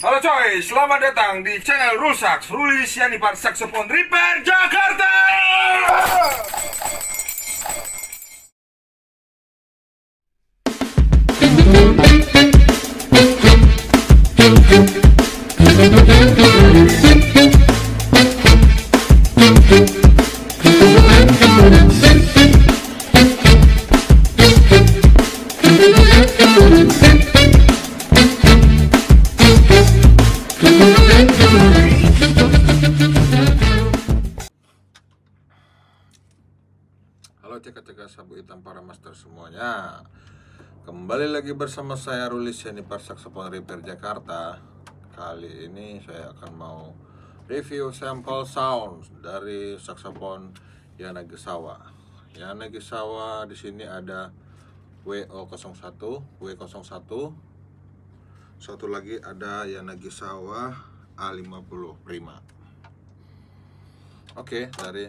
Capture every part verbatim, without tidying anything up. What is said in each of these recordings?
Halo coy, selamat datang di channel Rusak Ruli Sianipar Saxophone Repair Jakarta. Halo cekak-cekak sabu hitam para master semuanya. Kembali lagi bersama saya Ruli Sianipar Saxophone Repair Jakarta. Kali ini saya akan mau review sampel sound dari saxophone Yanagisawa. Yanagisawa di sini ada W O nol satu, W nol satu. Satu lagi ada Yanagisawa A lima puluh Prima. Oke, dari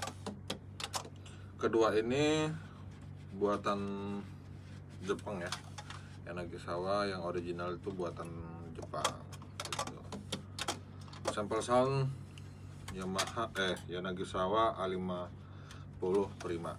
kedua ini buatan Jepang ya. Yanagisawa yang original itu buatan Jepang gitu. Sampel sound Yamaha eh Yanagisawa A lima puluh Prima.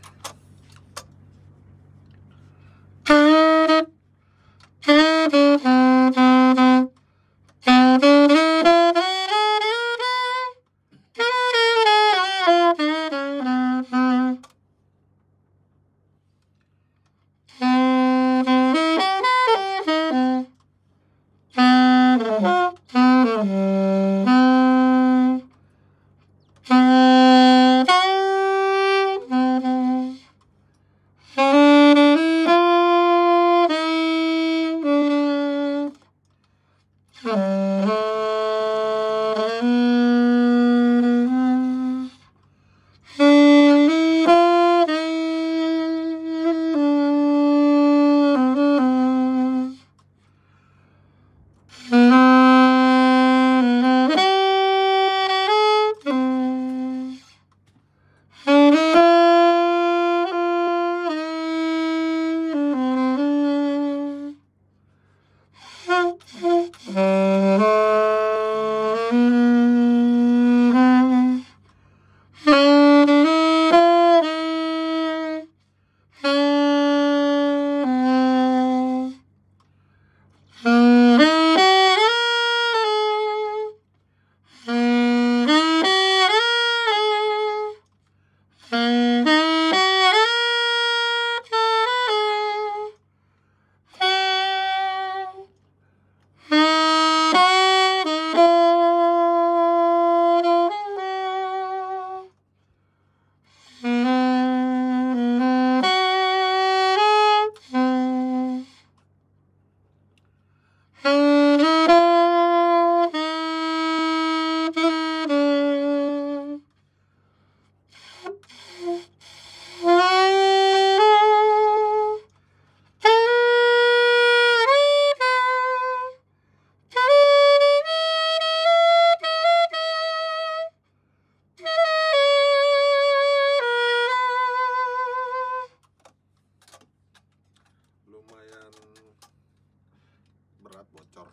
Berat bocor.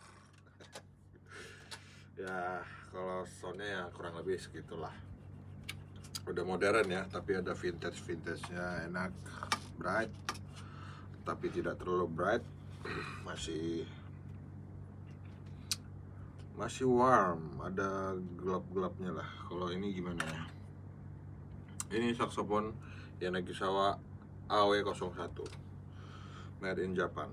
Ya kalau soundnya ya kurang lebih segitulah. Udah modern ya, tapi ada vintage vintage-nya, enak, bright tapi tidak terlalu bright. masih masih warm, ada gelap-gelapnya lah. Kalau ini gimana ya, ini saxophone Yanagisawa A W nol satu made in Japan.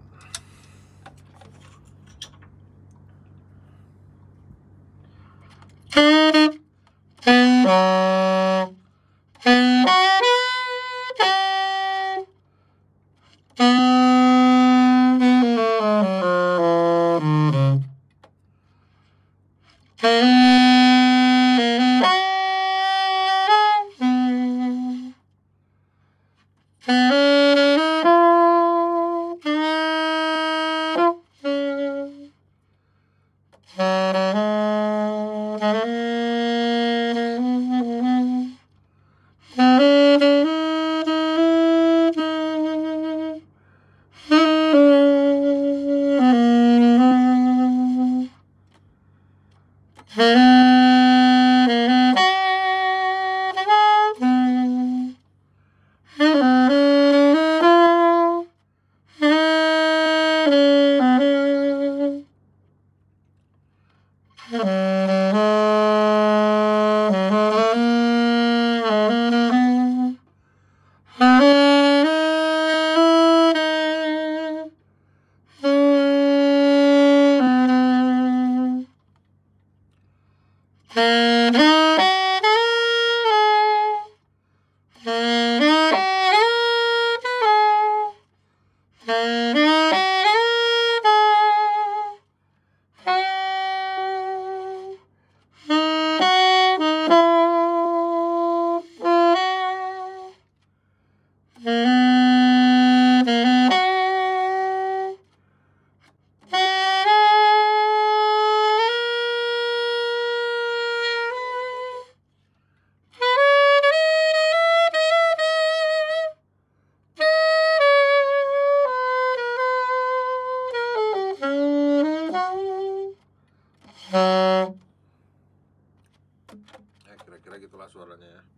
Ya kira-kira gitulah suaranya ya.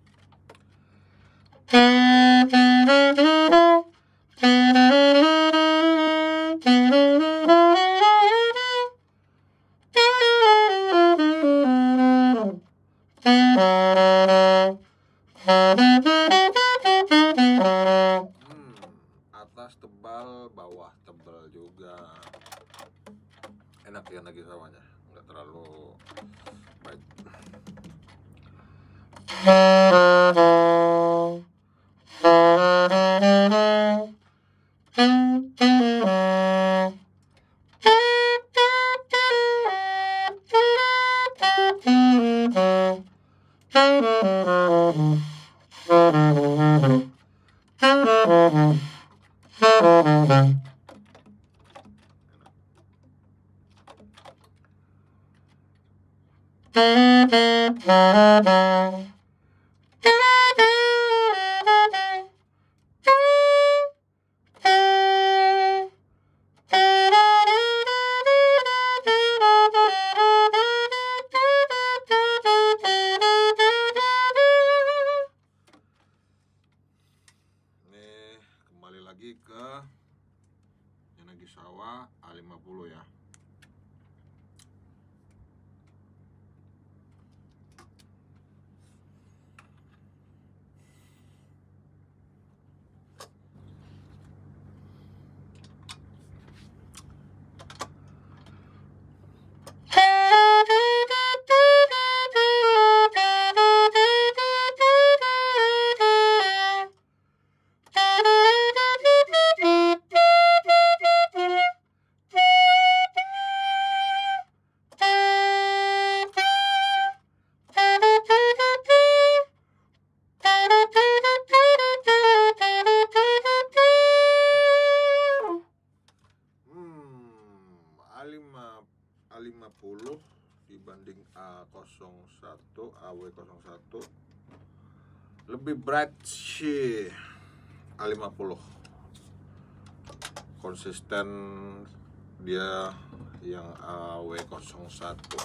Hmm, atas tebal, bawah tebal juga. Enak ya lagi sawahnya, nggak terlalu baik. Nih kembali lagi ke Yanagisawa A lima puluh ya. A lima puluh dibanding A nol satu, A W nol satu lebih bright sih A lima puluh. Konsisten dia yang A W nol satu.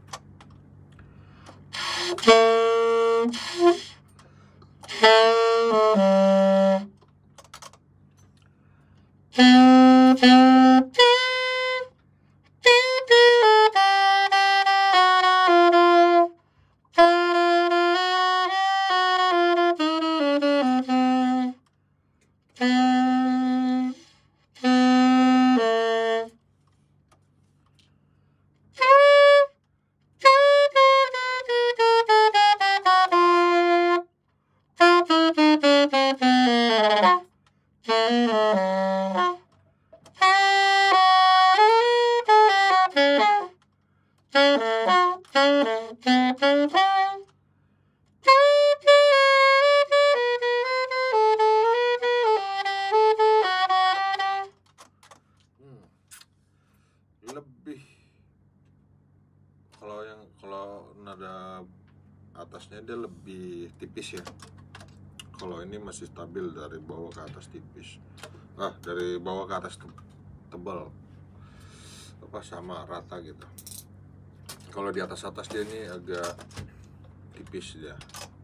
Lebih kalau yang kalau nada atasnya dia lebih tipis ya. Kalau ini masih stabil dari bawah ke atas tipis. Ah, dari bawah ke atas tebal. Apa sama rata gitu. Kalau di atas atas dia ini agak tipis dia.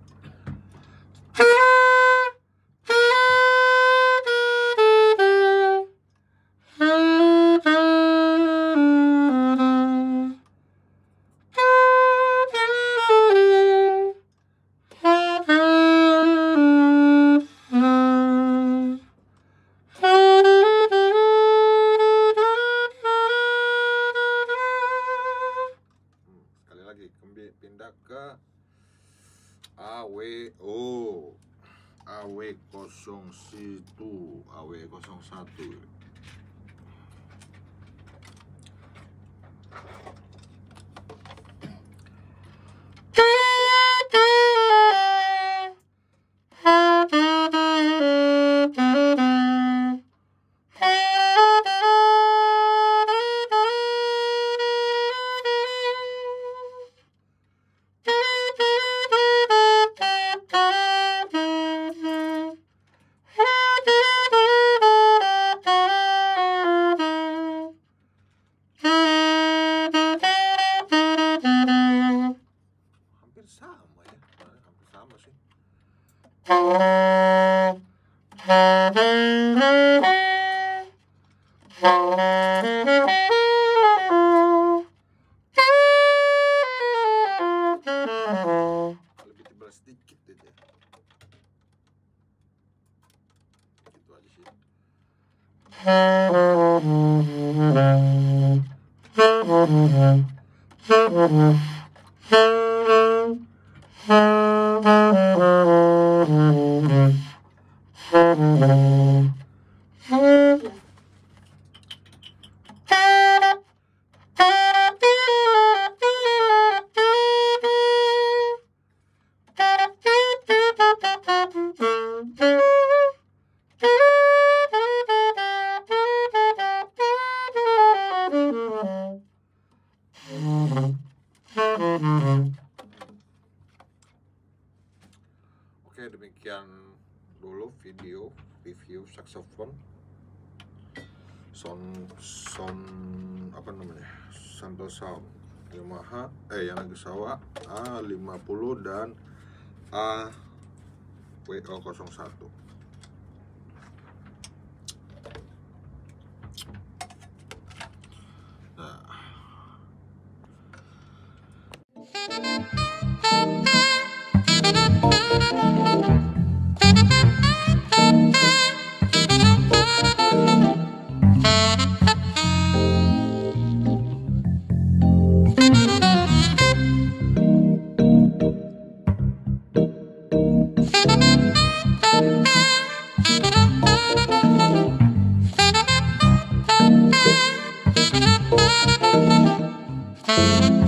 Pindah ke A W O A W nol satu A W nol satu. Sama ya, hampir sama sih. Lebih tebal sedikit aja. Gitu aja sih. Oke, demikian dulu video review saxophone sound sound apa namanya sample sound Yamaha eh Yanagisawa A lima puluh dan A W O nol satu. Nah, Thank you.